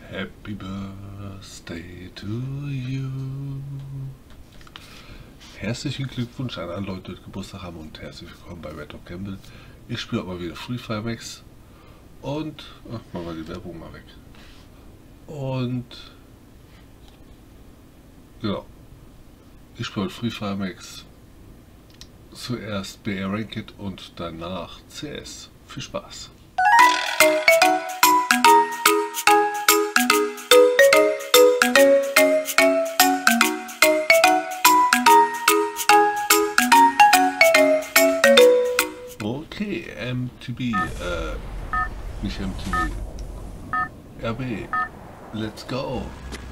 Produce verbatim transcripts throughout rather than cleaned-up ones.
Happy Birthday to you. Herzlichen Glückwunsch an alle Leute, die Geburtstag haben und herzlich willkommen bei Red Dog Gamble. Ich spiele mal wieder Free Fire Max und ach, machen wir die Werbung mal weg. Und genau, ich spiele Free Fire Max. Zuerst B R Ranked und danach C S. Viel Spaß! Okay, M T B, äh, nicht M T B, R B, let's go!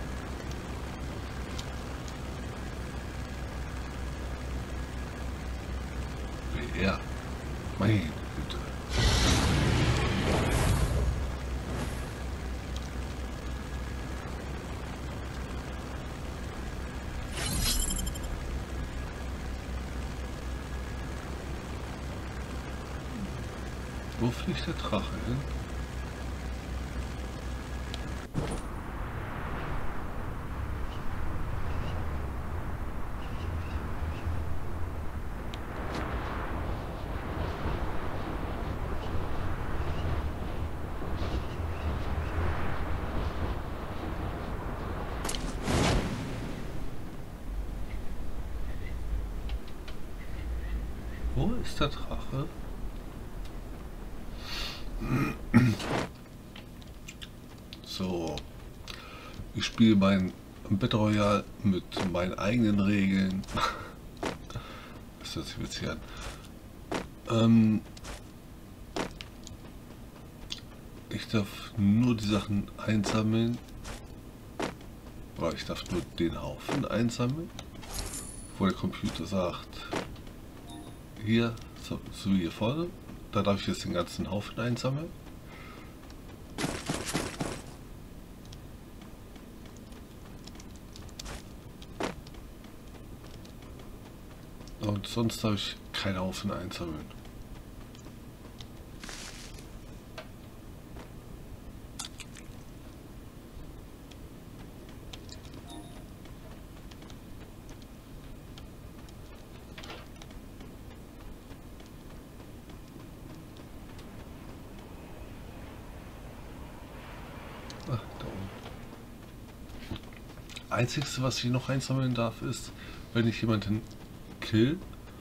B R, meine Güte. Wo fliegt der Drache hin? Wo ist der Drache? So, ich spiele mein Battle Royale mit meinen eigenen Regeln. Das hört sich witzig an. Ähm, ich darf nur die Sachen einsammeln, oder ich darf nur den Haufen einsammeln, wo der Computer sagt, hier, so, so wie hier vorne, da darf ich jetzt den ganzen Haufen einsammeln. Und sonst darf ich keinen Haufen einsammeln. Ach, da oben. Einzigste, was ich noch einsammeln darf, ist, wenn ich jemanden kill,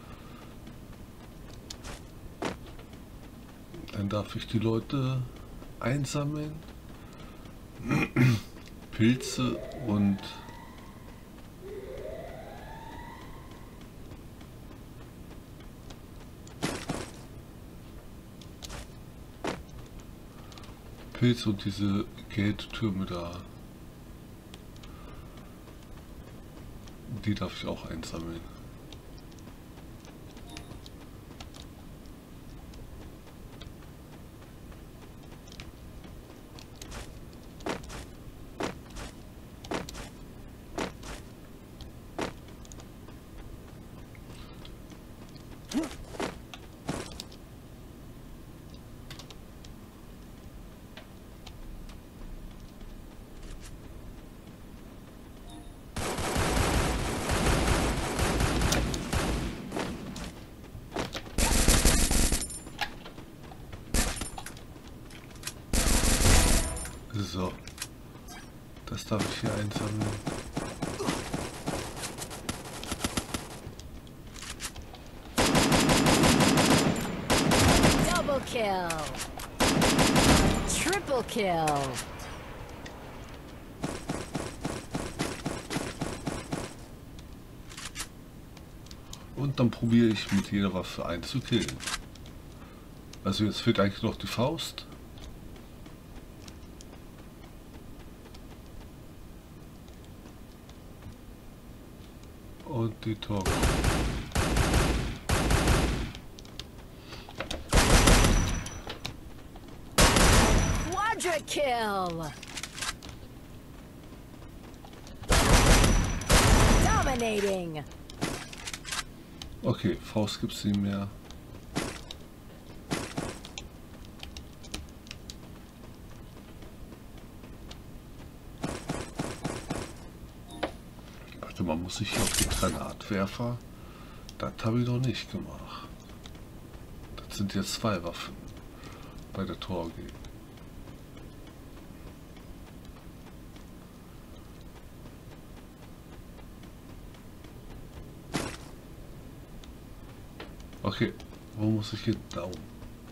dann darf ich die Leute einsammeln, Pilze und Pilze und diese Geldtürme da, die darf ich auch einsammeln. So, das darf ich hier einsammeln. Double kill. Triple kill. Und dann probiere ich mit jeder Waffe einen zu killen. Also jetzt fehlt eigentlich noch die Faust. Und die Tor. Quadra kill. Dominating. Okay, Faust gibt's nicht mehr. kümmern muss ich auf die Granatwerfer. Das habe ich noch nicht gemacht. Das sind jetzt zwei Waffen bei der Torge. Okay, wo muss ich hin? Da oben.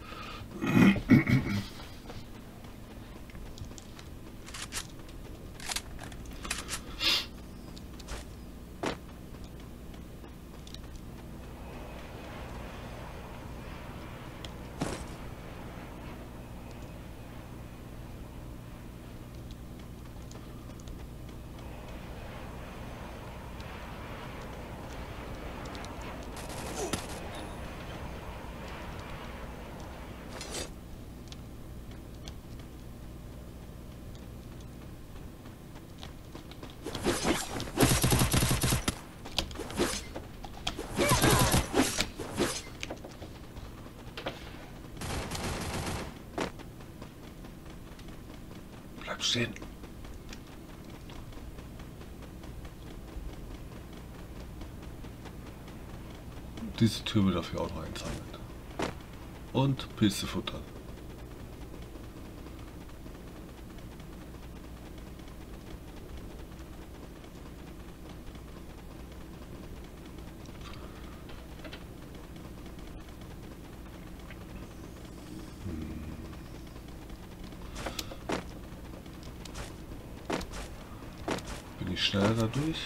Bleib stehen. Diese Tür will dafür auch noch einsammeln. Und Pilze futtern. Bin ich schneller dadurch?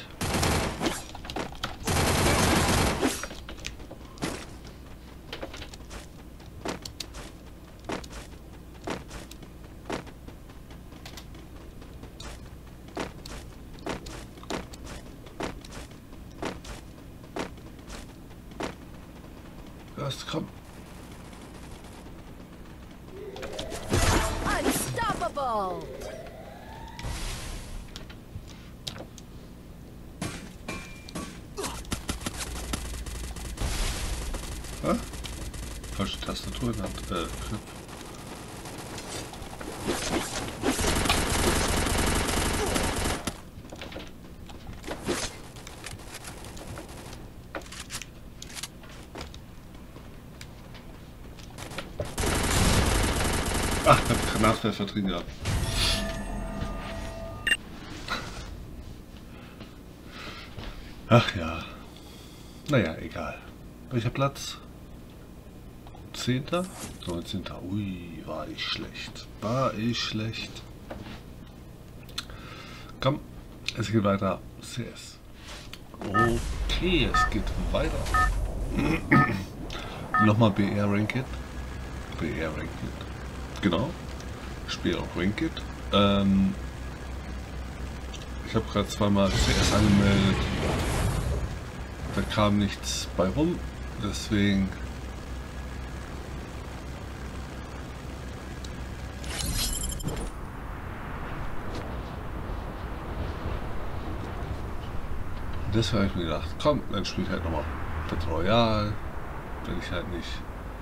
Erst komm. Unstoppable! Ah? Falsche Tastatur in der Hand. Äh, Knopf. Ach, ich hab Granatwerfer drin gehabt. Ach ja. Naja, egal. Welcher Platz? Zehnter? neunzehnter. Ui, war ich schlecht. War ich schlecht. Komm, es geht weiter. C S. Okay, es geht weiter. Nochmal B R Ranked. B R Ranked. Genau. Ich spiele auch Ranked. Ähm, ich habe gerade zweimal C S angemeldet. Da kam nichts bei rum. Deswegen Deswegen habe ich mir gedacht, komm, dann spiele ich halt nochmal Battle Royale, wenn ich halt nicht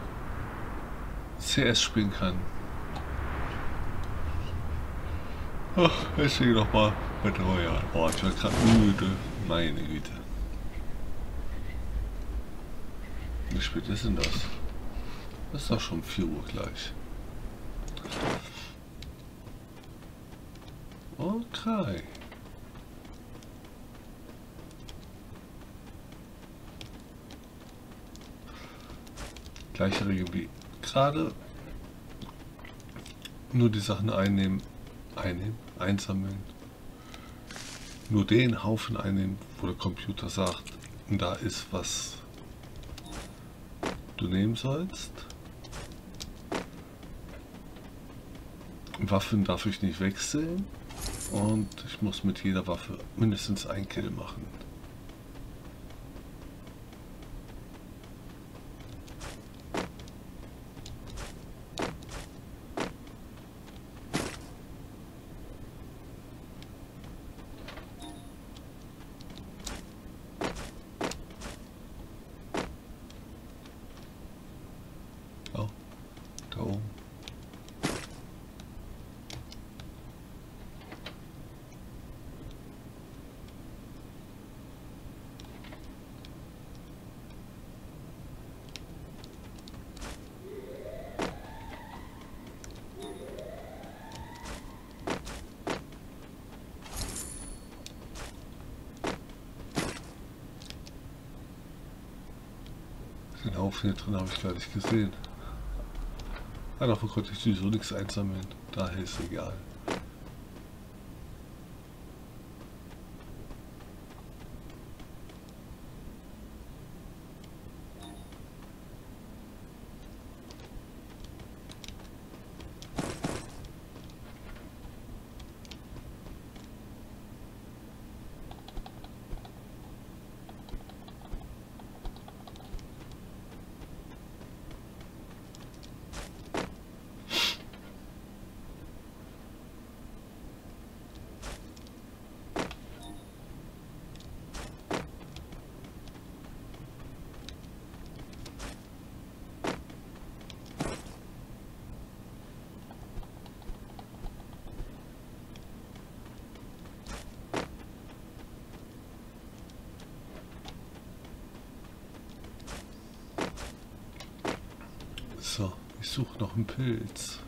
C S spielen kann. Ach, deswegen nochmal Battle Royale. Oh, ich war gerade müde, meine Güte. Wie spät ist denn das? Das ist doch schon vier Uhr gleich. Okay. Gleiche Regel wie gerade. Nur die Sachen einnehmen, einnehmen, einsammeln. Nur den Haufen einnehmen, wo der Computer sagt, da ist was du nehmen sollst. Waffen darf ich nicht wechseln und ich muss mit jeder Waffe mindestens ein Kill machen. Oh, da oben. Den Haufen hier drin habe ich gar nicht gesehen. Ah, davon konnte ich sowieso nichts einsammeln. Daher ist egal. So, ich suche noch einen Pilz.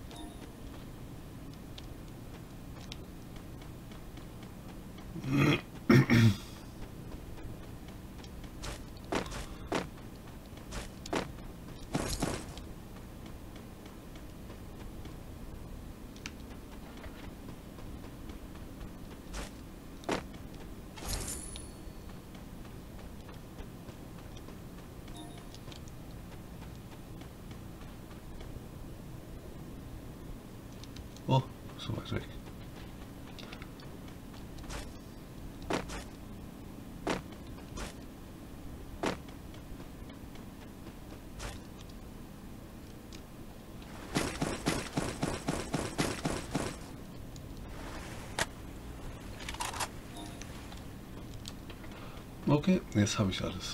Oh, so weit weg. Okay, jetzt habe ich alles.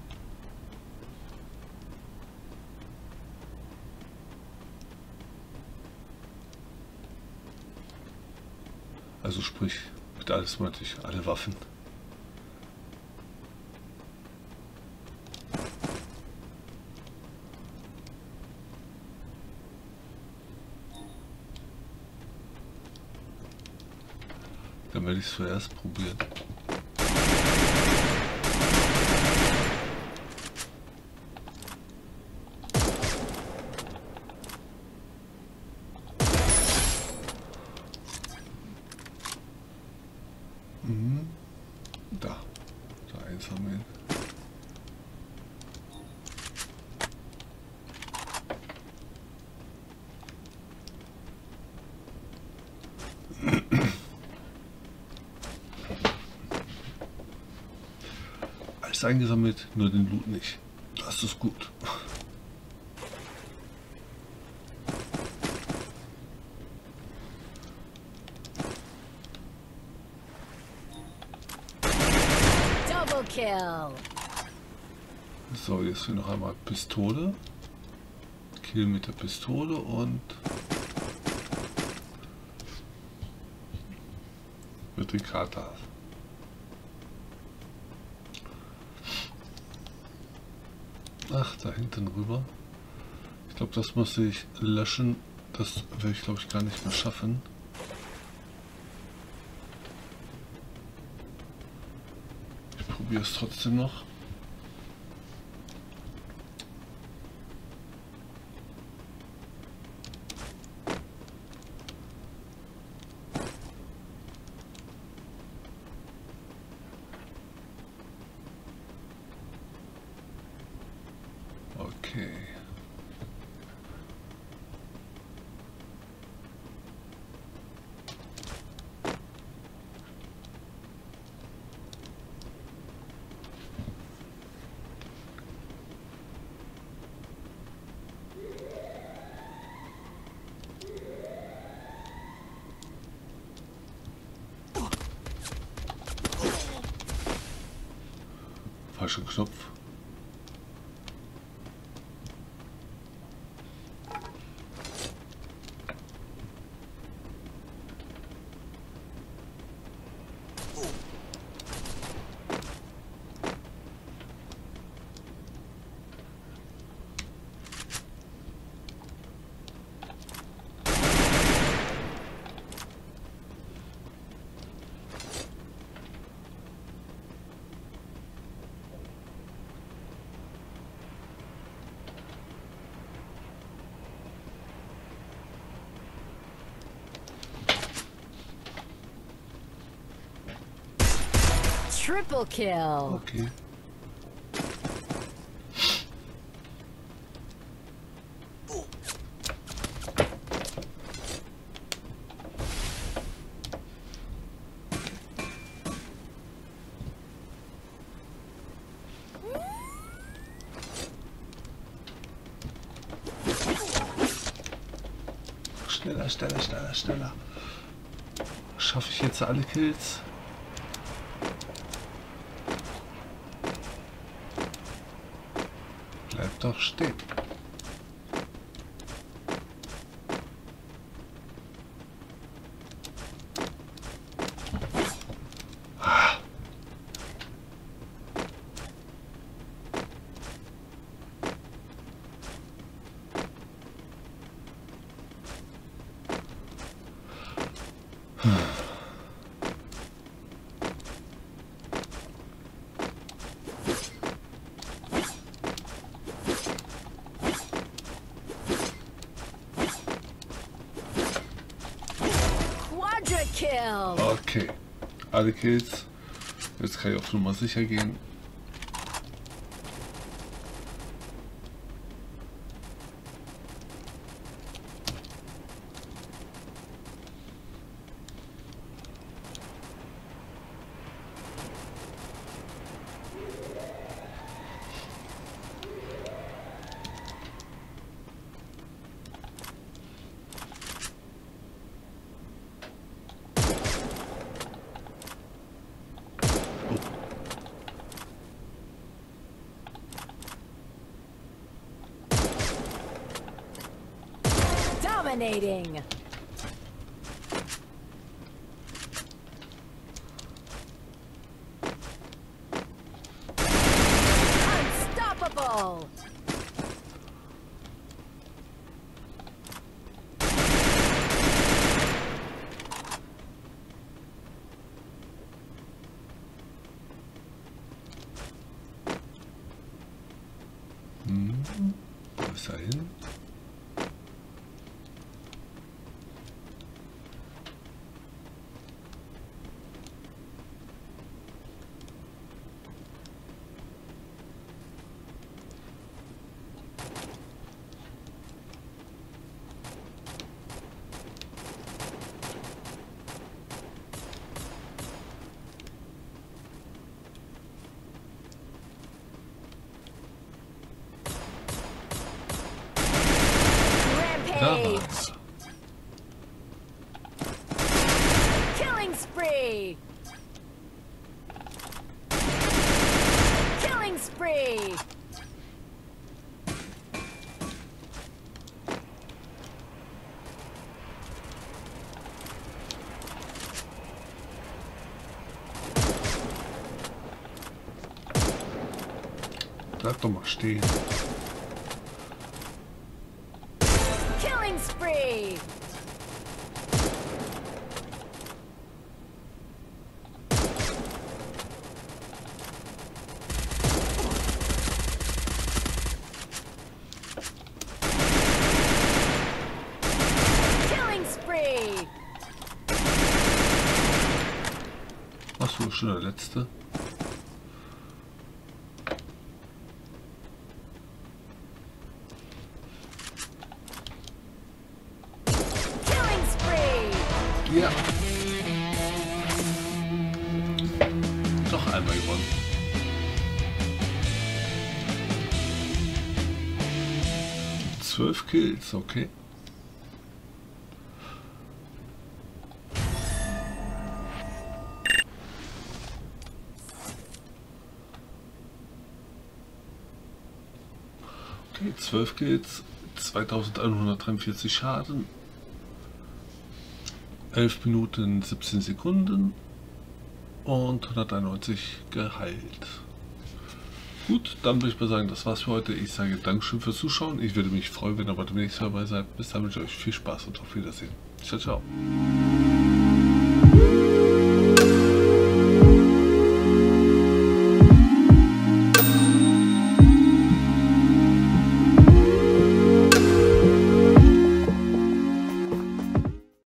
Also sprich, mit alles meinte ich alle Waffen. Dann werde ich es zuerst probieren. Mhm. Da, da einsammeln. Alles eingesammelt, nur den Loot nicht. Das ist gut. Double kill. So, jetzt hier noch einmal Pistole. Kill mit der Pistole und mit dem Kater. Ach, da hinten rüber. Ich glaube, das muss ich löschen. Das werde ich, glaube ich, gar nicht mehr schaffen. Ich probiere es trotzdem noch. Okay. Falscher Knopf. Triple kill. Okay. Schneller, schneller, schneller, schneller. Schaffe ich jetzt alle Kills? Bleib doch stehen. Ah. Quadra kill. Okay, alle Kills. Jetzt kann ich auf Nummer sicher gehen. Dominating. Unstoppable. Hm. Wo ist er hin? Da war's. Killing spree. Killing spree. Bleib doch mal stehen. Killing spree. Killing spree. Achso, schon der letzte. Ja. Noch einmal gewonnen. Zwölf Kills, okay. Okay, zwölf Kills, zweitausendeinhundertdreiundvierzig Schaden. elf Minuten siebzehn Sekunden und hunderteinundneunzig geheilt. Gut, dann würde ich mal sagen, das war's für heute. Ich sage Dankeschön fürs Zuschauen. Ich würde mich freuen, wenn ihr bei dem nächsten Mal dabei seid. Bis dann wünsche ich euch viel Spaß und auf Wiedersehen. Ciao, ciao.